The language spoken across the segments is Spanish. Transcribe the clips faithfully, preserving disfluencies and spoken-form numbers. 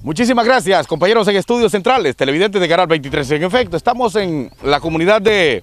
Muchísimas gracias, compañeros en Estudios Centrales, televidentes de Canal veintitrés. En efecto, estamos en la comunidad de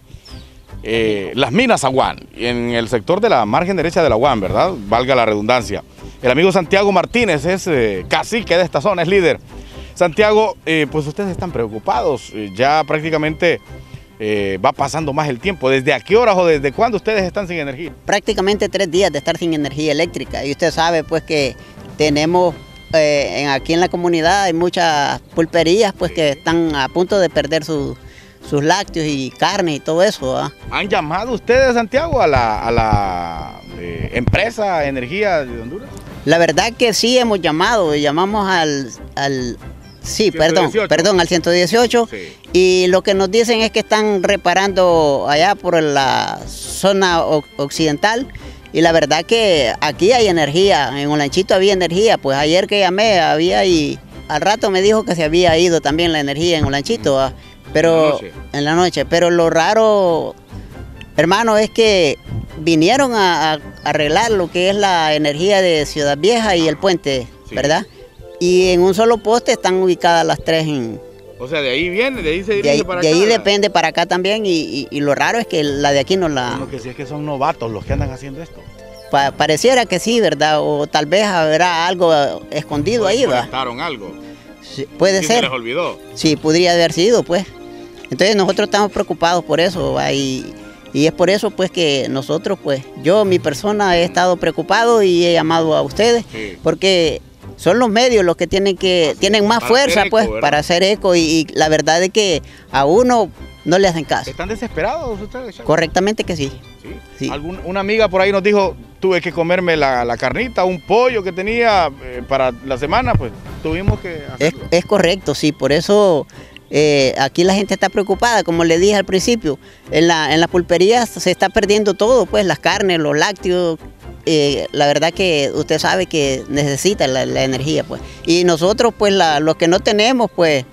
eh, Las Minas San Juan, en el sector de la margen derecha de la U A M, ¿verdad? Valga la redundancia. El amigo Santiago Martínez es eh, cacique de esta zona, es líder. Santiago, eh, pues ustedes están preocupados, eh, ya prácticamente eh, va pasando más el tiempo. ¿Desde a qué horas o desde cuándo ustedes están sin energía? Prácticamente tres días de estar sin energía eléctrica, y usted sabe pues que tenemos eh, en, aquí en la comunidad hay muchas pulperías pues que están a punto de perder su, sus lácteos y carne y todo eso, ¿verdad? ¿Han llamado ustedes, Santiago, a la, a la eh, empresa Energía de Honduras? La verdad que sí hemos llamado, llamamos al, al sí, perdón, perdón, al ciento dieciocho, sí. Y lo que nos dicen es que están reparando allá por la zona occidental, y la verdad que aquí hay energía, en Olanchito había energía, pues ayer que llamé había y al rato me dijo que se había ido también la energía en Olanchito, ¿va? Pero en la, en la noche, pero lo raro, hermano, es que vinieron a, a arreglar lo que es la energía de Ciudad Vieja y el puente, sí, ¿verdad? Y en un solo poste están ubicadas las tres en... O sea, de ahí viene, de ahí se dirige de ahí, para de acá. De ahí depende para acá también, y, y, y lo raro es que la de aquí no la... Lo que sí es que son novatos los que andan haciendo esto. Pa pareciera que sí, ¿verdad? O tal vez habrá algo escondido ahí, ¿verdad? ¿Conectaron algo? Sí, puede sí, ser. ¿Se les olvidó? Sí, podría haber sido, pues. Entonces nosotros estamos preocupados por eso, ¿va? Y, y es por eso pues que nosotros, pues, yo, mi persona, he estado preocupado y he llamado a ustedes, sí, porque son los medios los que tienen que Así tienen más fuerza, eco, pues, ¿verdad? Para hacer eco, y, y la verdad es que a uno no le hacen caso. ¿Están desesperados ustedes? Correctamente que sí. ¿Sí? Sí. ¿Algún, una amiga por ahí nos dijo, tuve que comerme la, la carnita, un pollo que tenía eh, para la semana, pues tuvimos que hacerlo. Es, es correcto, sí, por eso... Eh, aquí la gente está preocupada, como le dije al principio, en la, en las pulperías se está perdiendo todo, pues las carnes, los lácteos, eh, la verdad que usted sabe que necesita la, la energía, pues. Y nosotros, pues la, los que no tenemos, pues,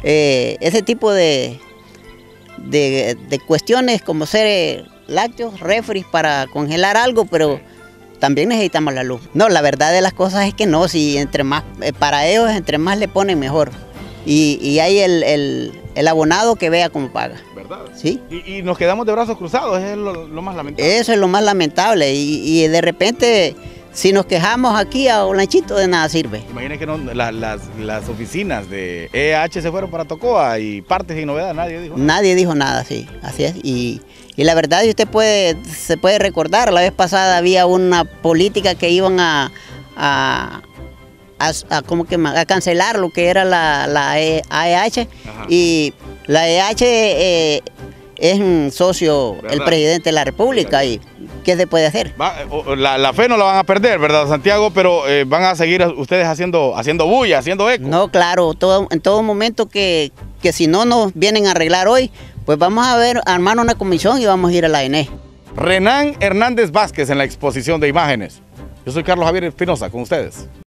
eh, ese tipo de, de, de cuestiones como ser eh, lácteos, refris para congelar algo, pero también necesitamos la luz. No, la verdad de las cosas es que no, si entre más, eh, para ellos entre más le ponen mejor. Y, y hay el, el, el abonado que vea cómo paga. ¿Verdad? Sí. Y, y nos quedamos de brazos cruzados, es lo, lo más lamentable. Eso es lo más lamentable. Y, y de repente, si nos quejamos aquí a Olanchito, de nada sirve. Imagínense que no, la, las, las oficinas de E H se fueron para Tocoa y partes sin novedad, nadie dijo nada. Nadie dijo nada, sí, así es. Y, y la verdad, usted puede, se puede recordar, la vez pasada había una política que iban a... a A, a, como que, a cancelar lo que era la, la A E H. Ajá. Y la E H eh, es un socio, ¿verdad?, el presidente de la República, y ¿qué se puede hacer? Va, la, la fe no la van a perder, ¿verdad, Santiago? Pero eh, van a seguir ustedes haciendo, haciendo bulla, haciendo eco. No, claro, todo, en todo momento que, que si no nos vienen a arreglar hoy, pues vamos a ver, armar una comisión y vamos a ir a la E N E. Renan Hernández Vázquez en la exposición de imágenes. Yo soy Carlos Javier Espinosa, con ustedes.